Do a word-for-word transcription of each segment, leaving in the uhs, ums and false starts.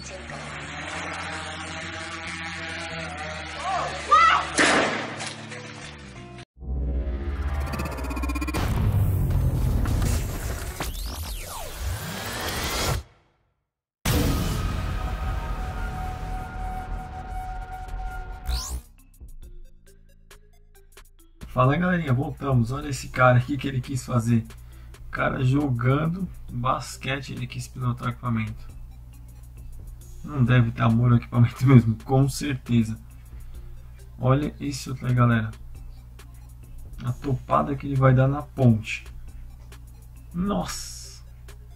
Fala galerinha, voltamos. Olha esse cara aqui que ele quis fazer. O cara jogando basquete, ele quis pilotar o equipamento. Não deve ter amor ao equipamento mesmo, com certeza. Olha esse outro aí, galera. A topada que ele vai dar na ponte. Nossa!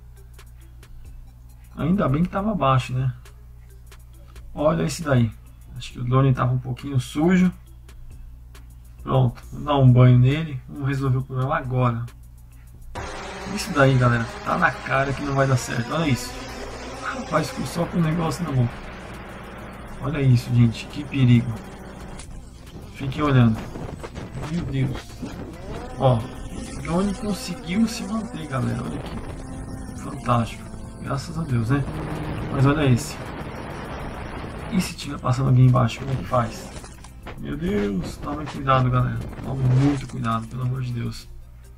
Ainda bem que tava baixo, né? Olha esse daí. Acho que o drone tava um pouquinho sujo. Pronto, vou dar um banho nele. Vamos resolver o problema agora. Isso daí, galera, tá na cara que não vai dar certo. Olha isso. Rapaz, ficou só com o negócio na mão. Olha isso, gente, que perigo. Fiquem olhando. Meu Deus. Ó, o drone conseguiu se manter, galera. Olha aqui. Fantástico. Graças a Deus, né? Mas olha esse. E se tiver passando alguém embaixo, como é que faz? Meu Deus, tome cuidado, galera. Tome muito cuidado, pelo amor de Deus.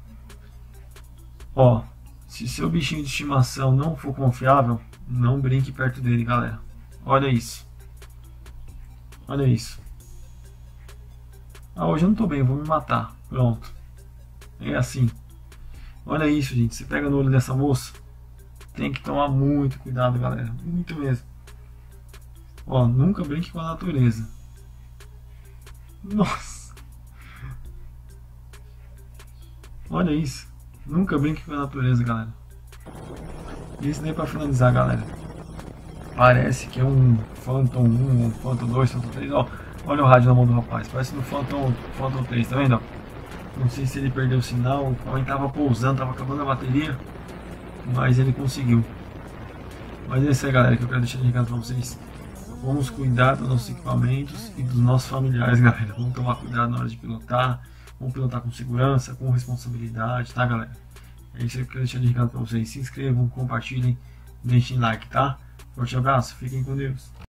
Ó, se seu bichinho de estimação não for confiável, não brinque perto dele, galera. Olha isso. Olha isso. Ah, hoje eu não tô bem, eu vou me matar. Pronto. É assim. Olha isso, gente. Você pega no olho dessa moça, tem que tomar muito cuidado, galera. Muito mesmo. Ó, nunca brinque com a natureza. Nossa. Olha isso. Nunca brinque com a natureza, galera. E isso daí pra finalizar, galera. Parece que é um Phantom um, um Phantom dois, Phantom três. Ó, olha o rádio na mão do rapaz. Parece no Phantom, Phantom três, tá vendo? Não sei se ele perdeu o sinal, o homem tava pousando, tava acabando a bateria. Mas ele conseguiu. Mas é isso aí, galera, que eu quero deixar de recado pra vocês. Vamos cuidar dos nossos equipamentos e dos nossos familiares, galera. Vamos tomar cuidado na hora de pilotar. Vamos pilotar com segurança, com responsabilidade, tá, galera? É isso que eu quero deixar de recado pra vocês. Se inscrevam, compartilhem, deixem like, tá? Forte abraço, fiquem com Deus.